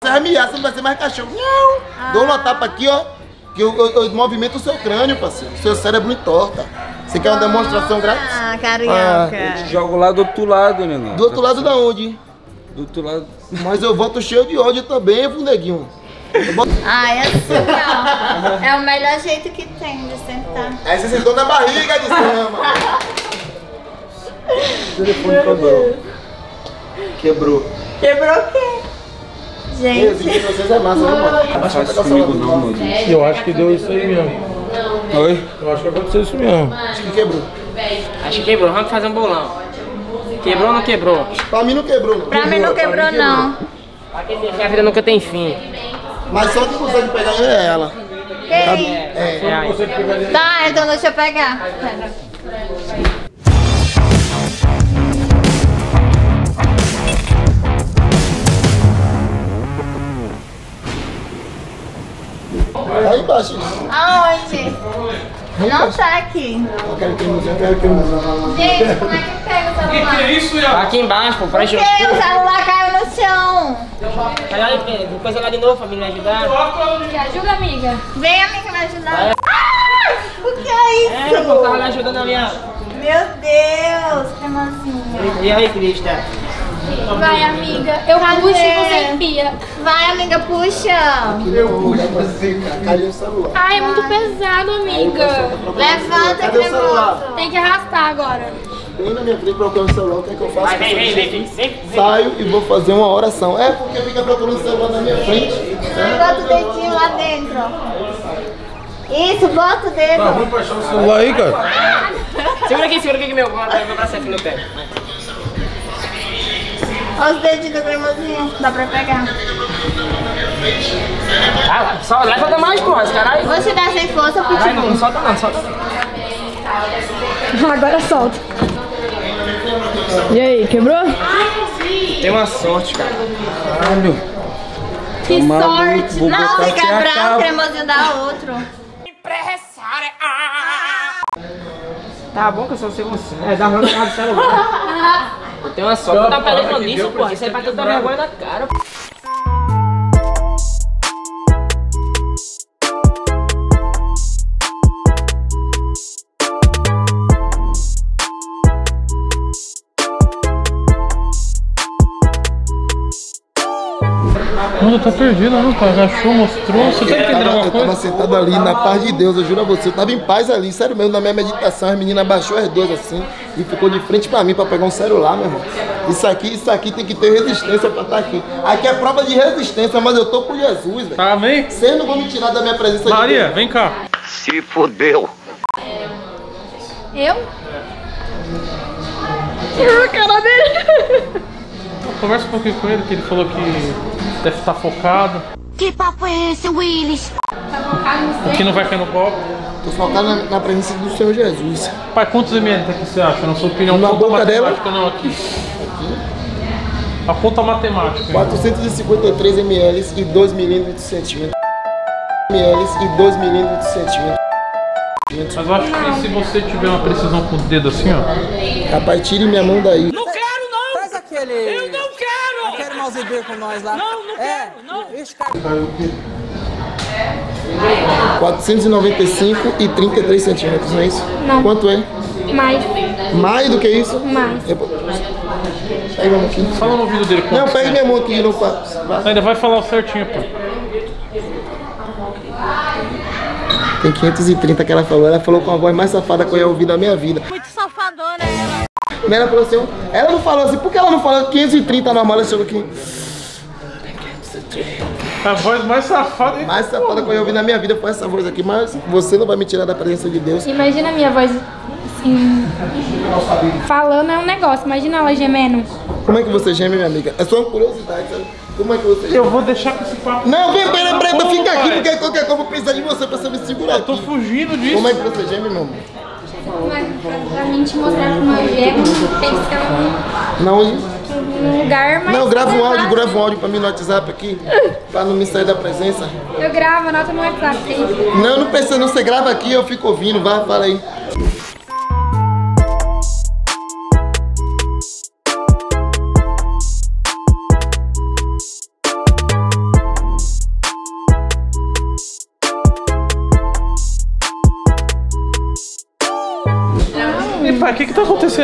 Você vai miar, você não vai ser mais cachorro. Não! Dou uma tapa aqui, ó. Que eu movimento o seu crânio, parceiro. O seu cérebro entorta. Você quer uma demonstração grátis? Ah, carioca. Eu te jogo lá do outro lado, né? Do outro lado da onde? Do outro lado. Mas eu volto cheio de ódio também, funeguinho. Ai, assim, ó. É o melhor jeito que tem de sentar. Aí você sentou na barriga de cama. O telefone quebrou. Quebrou. Quebrou o quê? Gente. Esse de vocês é massa, né, mano? Não faz comigo não, meu Deus. Eu acho que deu isso aí mesmo. Oi? Eu acho que aconteceu isso mesmo. Acho que quebrou. Acho que quebrou, vamos fazer um bolão. Quebrou ou não quebrou? Pra mim não quebrou, não. Pra mim não quebrou, não. A vida nunca tem fim. Mas só quem consegue pegar é ela. Quem? Tá, então deixa eu pegar. Aí embaixo. Aonde? Não tá aqui. Eu quero que eu use. Gente, como é que pega o celular? Que é isso, Tá Iago? aqui embaixo, pô, pra Porque o celular caiu no chão. Vai lá, Pedro, coisa lá de novo, família, me ajudar. Me ajuda, amiga. Vem, amiga, me ajudar. Ah, o que é isso? Eu tava lá ajudando a minha... Meu Deus, cremosinha. E aí, Crista? Vai, amiga. Eu puxo e você enfia. Vai, amiga, puxa. Caiu o celular. Ai, é muito pesado, amiga. Levanta, Cadê o celular? cremoso. Tem que arrastar agora. Bem na minha frente procurando o celular, o que é que eu faço? Vai, vem. Saio e vou fazer uma oração. É porque fica procurando o celular na minha frente. Bota o dedinho lá dentro, ó. Isso, bota o dedo. Tá ruim pra achar o celular aí, cara? Segura aqui, meu braço aqui no pé. Olha os dedinhos do cremosinho. Dá pra pegar. Ah, só leva mais, pô, esse caralho. Você dá sem força, Vai, pitbull. não solta não, solta não. Agora solta. E aí, quebrou? Tem uma sorte, cara. Caralho. Que sorte. Vou Não, botar fica sem a bravo, o capa. cremosinho dá outro. Tá bom que eu só sei você. É, dá ruim do celular. Eu tenho uma sorte. Tu tá pegando nisso, pô. Isso aí pra tu dar vergonha na cara, pô. Mano, tá perdido, não, cara. Agachou, mostrou. Você tá entendendo alguma Eu tava coisa? sentado ali na paz de Deus, eu juro a você. Eu tava em paz ali, sério mesmo, na minha meditação. As meninas baixou as duas assim e ficou de frente pra mim pra pegar um celular, meu irmão. Isso aqui tem que ter resistência pra estar aqui. Aqui é prova de resistência, mas eu tô com Jesus, velho. Tá, vem. Vocês não vão me tirar da minha presença Maria, de Deus. vem cá. Se fodeu. Eu? A cara dele. Conversa um pouquinho com ele, que ele falou que deve estar focado. Que papo é esse, Willis? Que não vai cair no copo. Tô focado na presença do Senhor Jesus. Pai, quantos ml aqui você acha? Na sua opinião, Na conta boca dela? matemática não aqui. A conta matemática. 453 ml e 2 milímetros de centímetro. ml e 2 milímetros de centímetro. Mas eu acho que se você tiver uma precisão com o dedo assim, ó. Rapaz, tire minha mão daí. Não quero, não! Faz aquele... Eu não quero! Aquele mouse com nós lá. Não quero, não! Ixi, cara. 495 e 33 centímetros, não é isso? Não. Quanto é? Mais. Mais do que isso? Mais. Pega minha mão aqui. Fala no ouvido dele. Não, quanto pega é. minha mão aqui. Não, vai. Ainda vai falar certinho, pô. Tem 530 que ela falou. Ela falou com a voz mais safada que eu ia ouvir na minha vida. Muito safadona ela. Ela falou assim, ela não falou assim, por que ela não falou 530 normal? Ela chegou aqui. A voz mais safada. Mais safada que eu ia ouvir na minha vida foi essa voz aqui, mas você não vai me tirar da presença de Deus. Imagina a minha voz assim. Falando é um negócio, imagina ela gemendo. Como é que você geme, minha amiga? É só uma curiosidade, sabe? Como é que você geme? Eu vou deixar com esse papo. Não, vem, pera, fica aqui, pai. porque qualquer coisa eu vou precisar de você pra você me segurar Eu tô aqui. fugindo disso. Como é que você geme, meu amor? Mas pra mim te mostrar como eu gemo, tem que ficar Na onde? num lugar mais. Não, grava um áudio pra mim no WhatsApp aqui, pra não me sair da presença. Eu gravo, anota no WhatsApp. Não, não precisa não, você grava aqui, eu fico ouvindo, vai, fala aí.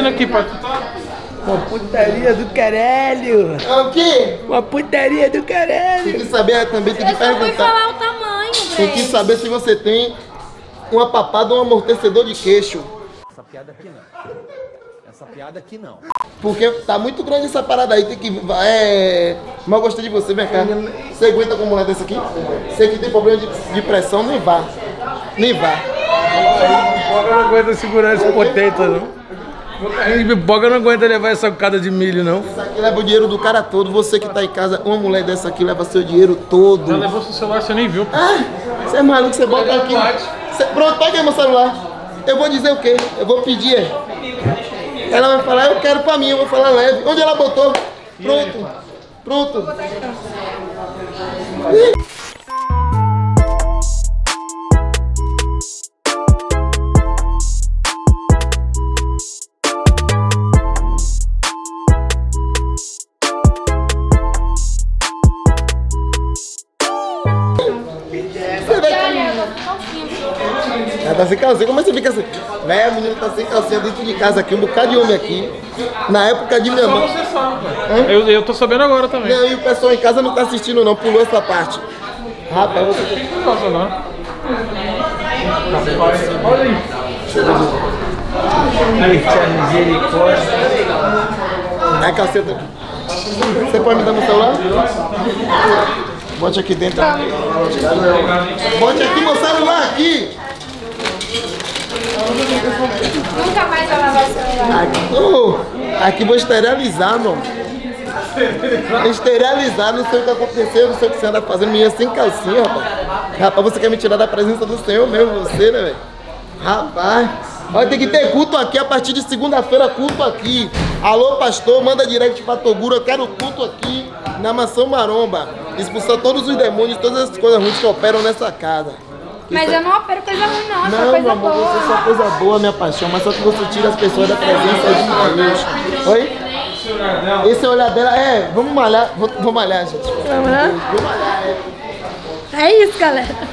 fazendo aqui, pai? Tu tá... Uma putaria do caralho. É o quê? Uma putaria do Tem caralho. que saber também, tem que Eu só fui perguntar. falar o tamanho, Tem que velho. saber se você tem uma papada ou um amortecedor de queixo. Essa piada aqui não. Essa piada aqui não. Porque tá muito grande essa parada aí, tem que... Mas eu gostei de você, vem cá. Você aguenta com mulher dessa aqui? Você que tem problema de pressão, nem vá. Nem vá. Pipoca não aguenta segurar esse poteta, não. Meu carrinho de pipoca não aguenta levar essa cocada de milho, não. Isso aqui leva o dinheiro do cara todo. Você que tá em casa, uma mulher dessa aqui leva seu dinheiro todo. Já levou seu celular, você nem viu. Ah, você é maluco, você bota aqui. Pronto, pega aí meu celular. Eu vou dizer o quê? Eu vou pedir. Ela vai falar, eu quero pra mim, eu vou falar leve. Onde ela botou? Pronto. Pronto. Você vê ela tá sem calcinha, como é que você fica assim? Véi, a menina tá sem calcinha dentro de casa aqui, um bocado de homem aqui. Na época de minha Só mãe. você sabe, pai. Eu tô sabendo agora também. Não, e o pessoal em casa não tá assistindo não, pulou essa parte. Rapaz, você... Nossa, não. Eita misericórdia. A calceta. Você pode me dar meu celular? Bote aqui dentro. Bote aqui meu celular aqui. Nunca mais vai lavar o celular. Aqui vou esterilizar, meu. Esterilizar, não sei o que aconteceu, não sei o que você anda fazendo, menina sem calcinha, rapaz. Rapaz, você quer me tirar da presença do Senhor mesmo, você, né, velho? Rapaz, olha, tem que ter culto aqui, a partir de segunda-feira, culto aqui. Alô, pastor, manda direct pra Toguro, eu quero culto aqui na Mansão Maromba. Expulsar todos os demônios, todas as coisas ruins que operam nessa casa. Mas eu não opero coisa ruim, não. É só Não, coisa meu amor, boa. você é só coisa boa, minha paixão, mas só que você tira as pessoas da presença de Deus. Oi? Esse olhar dela, vamos malhar, vamos malhar, gente. Vamos lá? Vamos malhar, É isso, galera.